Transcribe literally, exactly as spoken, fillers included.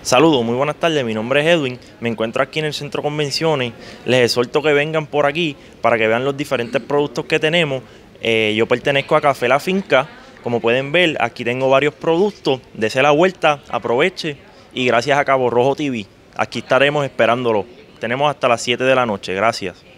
Saludos, muy buenas tardes, mi nombre es Edwin, me encuentro aquí en el centro de convenciones, les exhorto que vengan por aquí para que vean los diferentes productos que tenemos. Eh, yo pertenezco a Café La Finca, como pueden ver aquí tengo varios productos, dese la vuelta, aproveche y gracias a Cabo Rojo T V, aquí estaremos esperándolo, tenemos hasta las siete de la noche, gracias.